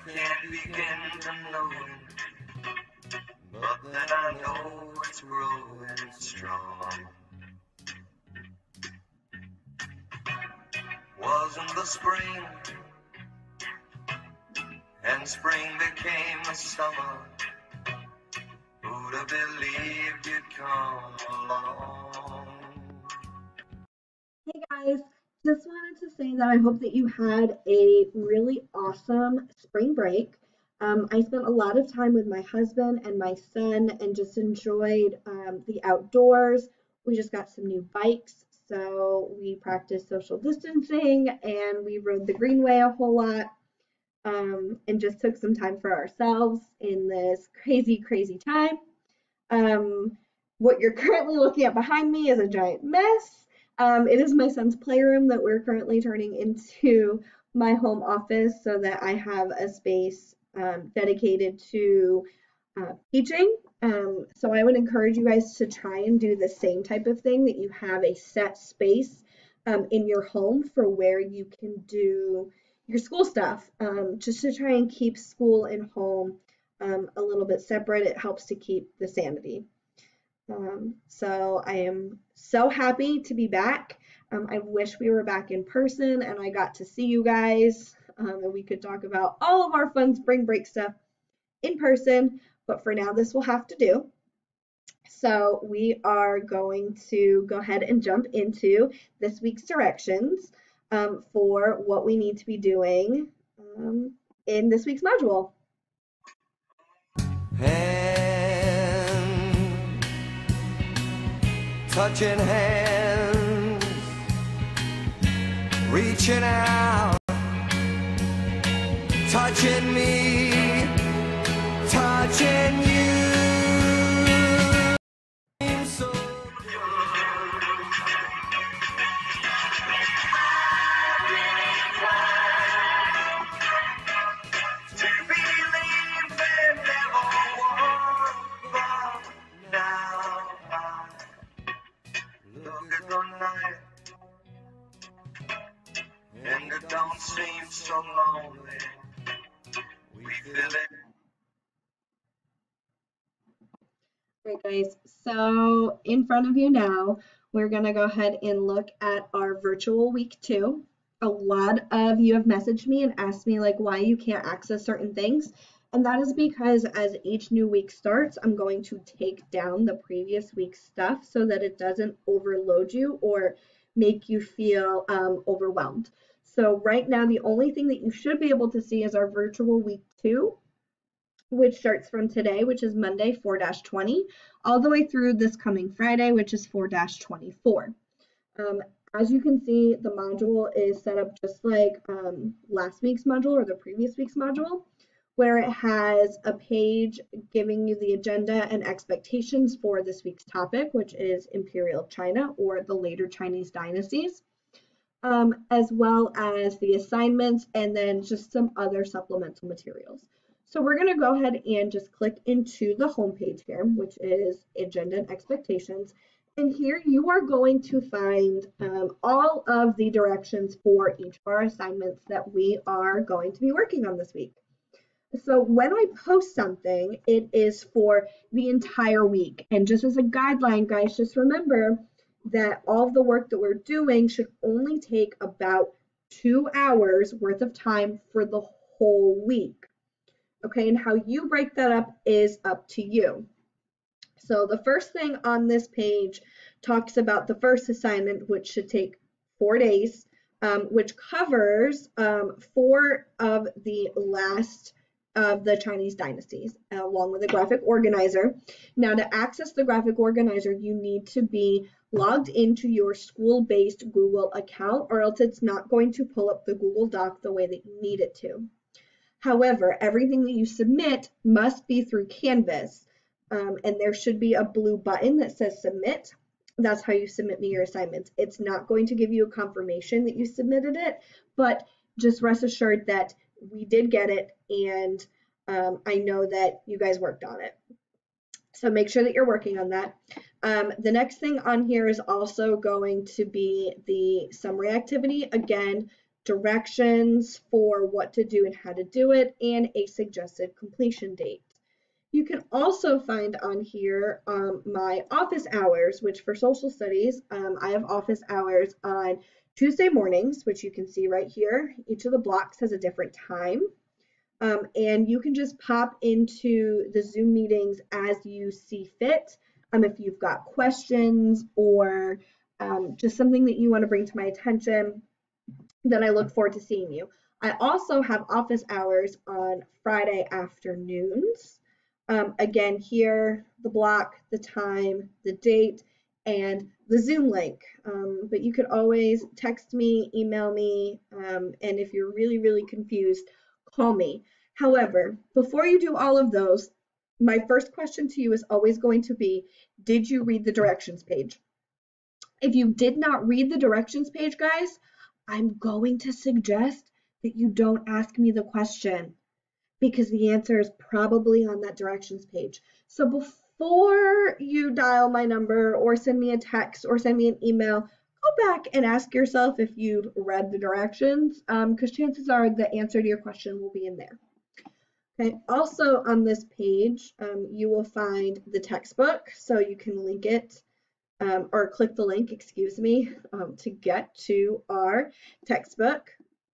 can't begin to know it, but then I know it's growing strong. Wasn't the spring, and spring became the summer. Who'd have believed you'd come along? Hey guys, just wanted to say that I hope that you had a really awesome spring break. I spent a lot of time with my husband and my son and just enjoyed the outdoors. We just got some new bikes, so we practiced social distancing and we rode the Greenway a whole lot and just took some time for ourselves in this crazy, crazy time. Um, what you're currently looking at behind me is a giant mess. It is my son's playroom that we're currently turning into my home office so that I have a space dedicated to teaching. So I would encourage you guys to try and do the same type of thing, that you have a set space in your home for where you can do your school stuff, just to try and keep school and home a little bit separate. It helps to keep the sanity. So I am so happy to be back. I wish we were back in person and I got to see you guys, and we could talk about all of our fun spring break stuff in person, but for now this will have to do. So we are going to go ahead and jump into this week's directions for what we need to be doing in this week's module. Hand, touching hands, reaching out, touching me, touching you. So to believe there never was, but now I look at the night and it don't seem so lonely. We feel it. Right, guys, so in front of you now, we're going to go ahead and look at our virtual week 2. A lot of you have messaged me and asked me like why you can't access certain things. And that is because as each new week starts, I'm going to take down the previous week's stuff so that it doesn't overload you or make you feel overwhelmed. So right now, the only thing that you should be able to see is our virtual week 2, which starts from today, which is Monday 4-20, all the way through this coming Friday, which is 4-24. As you can see, the module is set up just like last week's module or the previous week's module, where it has a page giving you the agenda and expectations for this week's topic, which is Imperial China or the later Chinese dynasties, as well as the assignments and then just some other supplemental materials. So we're going to go ahead and just click into the home page here, which is Agenda and Expectations. And here you are going to find all of the directions for each of our assignments that we are going to be working on this week. So when I post something, it is for the entire week. And just as a guideline, guys, just remember that all of the work that we're doing should only take about 2 hours worth of time for the whole week. Okay, and how you break that up is up to you. So the first thing on this page talks about the first assignment, which should take 4 days, which covers 4 of the last of the Chinese dynasties, along with a graphic organizer. Now, to access the graphic organizer, you need to be logged into your school-based Google account, or else it's not going to pull up the Google Doc the way that you need it to. However, everything that you submit must be through Canvas, and there should be a blue button that says submit. That's how you submit me your assignments. It's not going to give you a confirmation that you submitted it, but just rest assured that we did get it, and I know that you guys worked on it. So make sure that you're working on that. The next thing on here is also going to be the summary activity. Again, directions for what to do and how to do it, and a suggested completion date. You can also find on here my office hours, which for social studies, I have office hours on Tuesday mornings, which you can see right here. Each of the blocks has a different time. And you can just pop into the Zoom meetings as you see fit. If you've got questions or just something that you want to bring to my attention, then I look forward to seeing you. I also have office hours on Friday afternoons. Again, here, the block, the time, the date, and the Zoom link. But you could always text me, email me, and if you're really, really confused, call me. However, before you do all of those, my first question to you is always going to be, did you read the directions page? If you did not read the directions page, guys, I'm going to suggest that you don't ask me the question, because the answer is probably on that directions page. So before you dial my number or send me a text or send me an email, go back and ask yourself if you've read the directions, because chances are the answer to your question will be in there. Okay, also on this page, you will find the textbook, so you can link it or click the link, excuse me, to get to our textbook.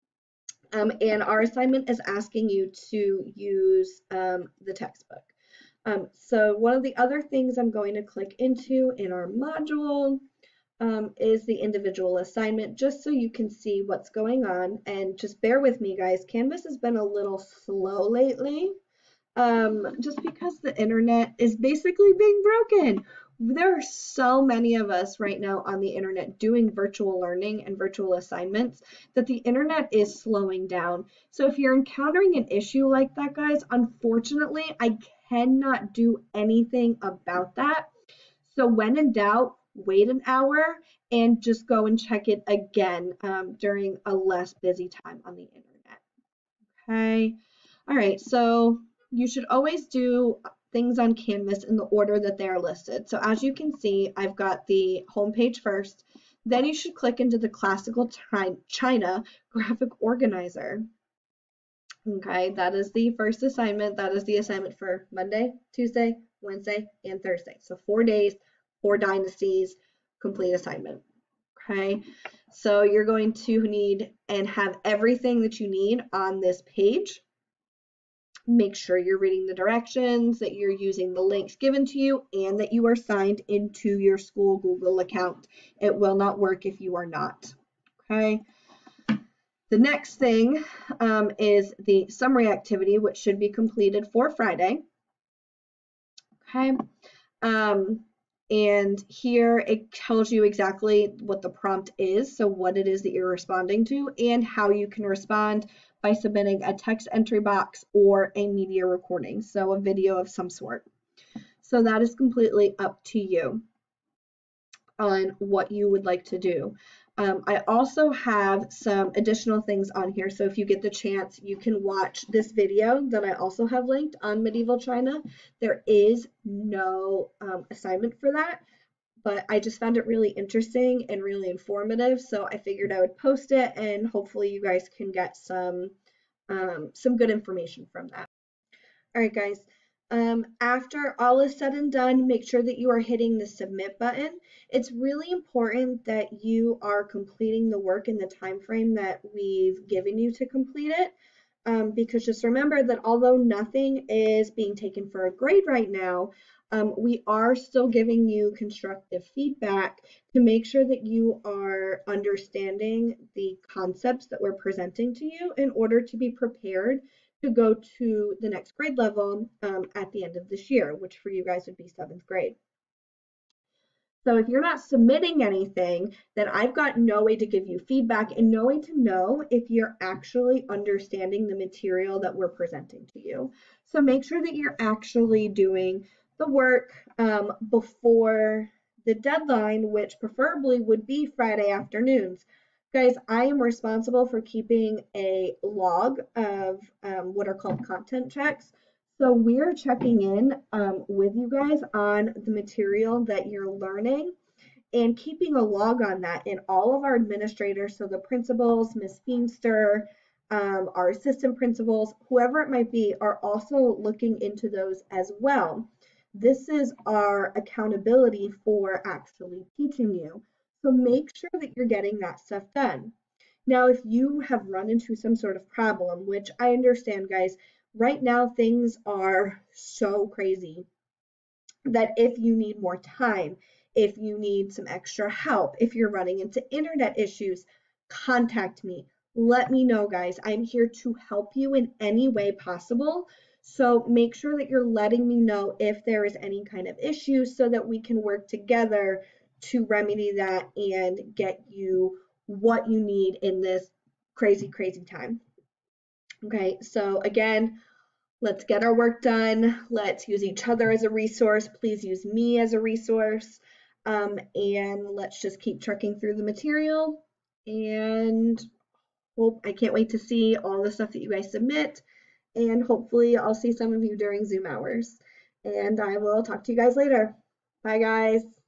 And our assignment is asking you to use the textbook. So one of the other things I'm going to click into in our module is the individual assignment, just so you can see what's going on. And just bear with me, guys. Canvas has been a little slow lately, just because the internet is basically being broken. There are so many of us right now on the internet doing virtual learning and virtual assignments that the internet is slowing down. So if you're encountering an issue like that, guys, unfortunately, I cannot do anything about that. So when in doubt, wait an hour and just go and check it again during a less busy time on the internet. Okay. All right. So you should always do things on Canvas in the order that they are listed. So as you can see, I've got the home page first. Then you should click into the Classical China graphic organizer. Okay, that is the first assignment. That is the assignment for Monday, Tuesday, Wednesday, and Thursday. So 4 days, 4 dynasties, complete assignment. Okay, so you're going to need and have everything that you need on this page. Make sure you're reading the directions, that you're using the links given to you, and that you are signed into your school Google account. It will not work if you are not. Okay. The next thing is the summary activity, which should be completed for Friday. Okay. And here it tells you exactly what the prompt is, so what it is that you're responding to, and how you can respond by submitting a text entry box or a media recording, so a video of some sort. So that is completely up to you on what you would like to do. I also have some additional things on here, so if you get the chance, you can watch this video that I also have linked on Medieval China. There is no assignment for that, but I just found it really interesting and really informative, so I figured I would post it, and hopefully you guys can get some good information from that. All right, guys. After all is said and done, make sure that you are hitting the submit button. It's really important that you are completing the work in the time frame that we've given you to complete it, because just remember that although nothing is being taken for a grade right now, we are still giving you constructive feedback to make sure that you are understanding the concepts that we're presenting to you in order to be prepared to go to the next grade level at the end of this year, which for you guys would be 7th grade. So if you're not submitting anything, then I've got no way to give you feedback and no way to know if you're actually understanding the material that we're presenting to you. So make sure that you're actually doing the work before the deadline, which preferably would be Friday afternoons. Guys, I am responsible for keeping a log of what are called content checks. So we're checking in with you guys on the material that you're learning and keeping a log on that. And all of our administrators, so the principals, Miss Feemster, our assistant principals, whoever it might be, are also looking into those as well. This is our accountability for actually teaching you. So make sure that you're getting that stuff done. Now, if you have run into some sort of problem, which I understand, guys, right now things are so crazy that if you need more time, if you need some extra help, if you're running into internet issues, contact me. Let me know, guys. I'm here to help you in any way possible. So make sure that you're letting me know if there is any kind of issue so that we can work together to remedy that and get you what you need in this crazy, crazy time. Okay, so again, let's get our work done. Let's use each other as a resource. Please use me as a resource. And let's just keep trucking through the material. And I can't wait to see all the stuff that you guys submit. And hopefully I'll see some of you during Zoom hours. And I will talk to you guys later. Bye, guys.